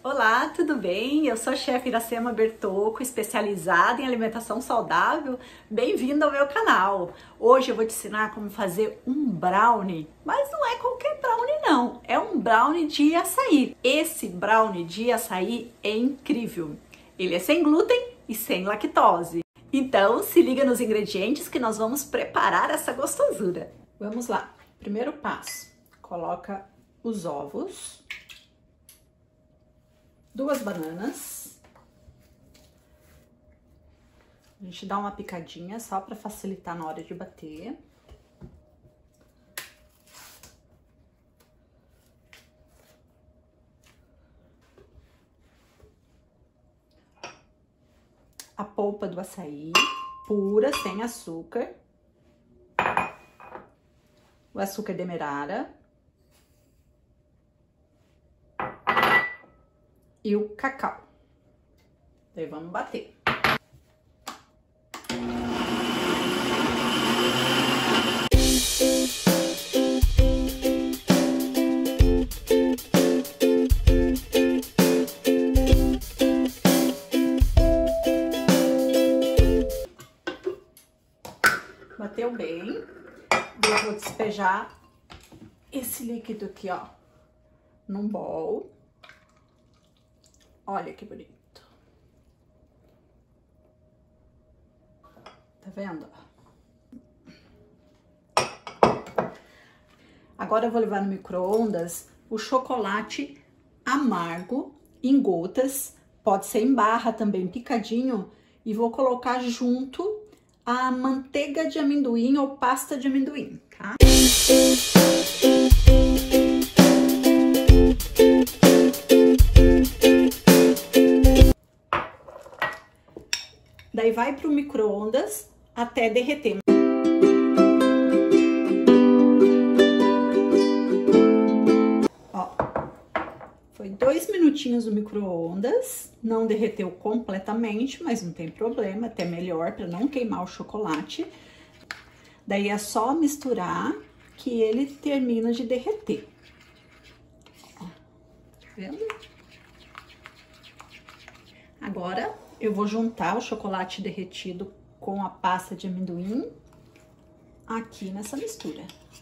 Olá, tudo bem? Eu sou a chefe Iracema Bertocco, especializada em alimentação saudável. Bem-vindo ao meu canal. Hoje eu vou te ensinar como fazer um brownie, mas não é qualquer brownie não, é um brownie de açaí. Esse brownie de açaí é incrível. Ele é sem glúten e sem lactose. Então, se liga nos ingredientes que nós vamos preparar essa gostosura. Vamos lá. Primeiro passo, coloca os ovos. 2 bananas, a gente dá uma picadinha só para facilitar na hora de bater. A polpa do açaí, pura, sem açúcar. O açúcar demerara. E o cacau. Daí vamos bater. Bateu bem. Eu vou despejar esse líquido aqui, ó, num bowl. Olha que bonito. Tá vendo? Agora eu vou levar no micro-ondas o chocolate amargo em gotas. Pode ser em barra também, picadinho. E vou colocar junto a manteiga de amendoim ou pasta de amendoim, tá? Daí vai pro micro-ondas até derreter. Ó, foi 2 minutinhos no micro-ondas, não derreteu completamente, mas não tem problema, até melhor para não queimar o chocolate. Daí é só misturar que ele termina de derreter. Ó, tá vendo? Agora eu vou juntar o chocolate derretido com a pasta de amendoim aqui nessa mistura.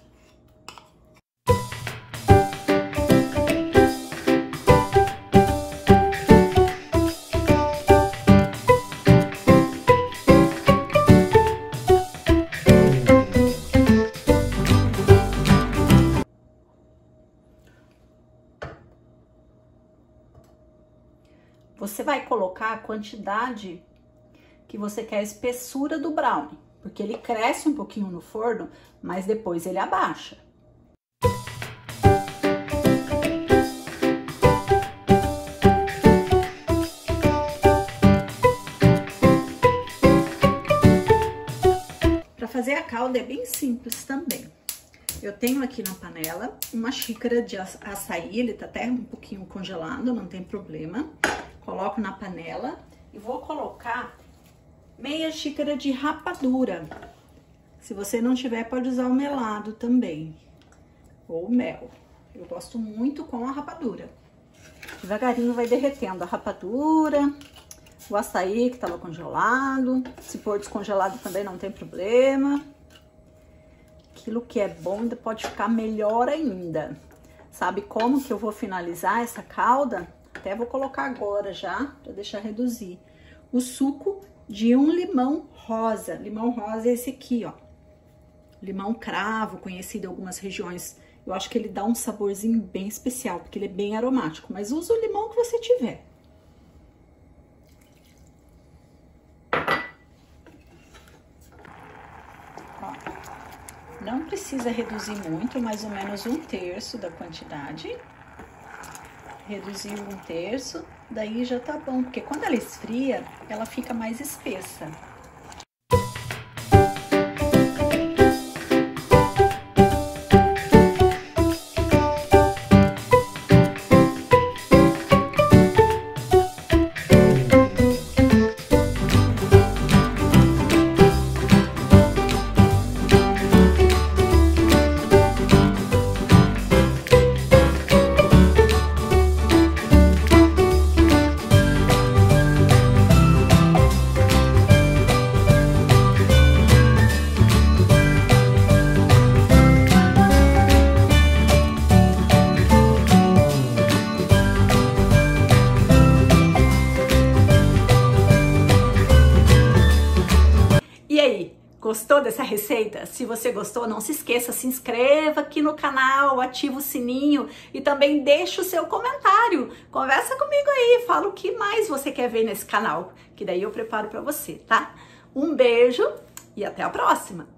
Você vai colocar a quantidade que você quer, a espessura do brownie, porque ele cresce um pouquinho no forno, mas depois ele abaixa. Para fazer a calda é bem simples também. Eu tenho aqui na panela uma xícara de açaí, ele tá até um pouquinho congelado, não tem problema. Coloco na panela e vou colocar meia xícara de rapadura. Se você não tiver, pode usar o melado também, ou mel. Eu gosto muito com a rapadura. Devagarinho vai derretendo a rapadura, o açaí que estava congelado. Se for descongelado também não tem problema. Aquilo que é bom ainda pode ficar melhor ainda. Sabe como que eu vou finalizar essa calda? Até vou colocar agora já, para deixar reduzir. O suco de um limão rosa. Limão rosa é esse aqui, ó. Limão cravo, conhecido em algumas regiões. Eu acho que ele dá um saborzinho bem especial, porque ele é bem aromático. Mas usa o limão que você tiver. Ó, não precisa reduzir muito, mais ou menos 1/3 da quantidade. Reduziu 1/3, daí já tá bom, porque quando ela esfria, ela fica mais espessa. Gostou dessa receita? Se você gostou, não se esqueça, se inscreva aqui no canal, ativa o sininho e também deixa o seu comentário. Conversa comigo aí, fala o que mais você quer ver nesse canal, que daí eu preparo para você, tá? Um beijo e até a próxima!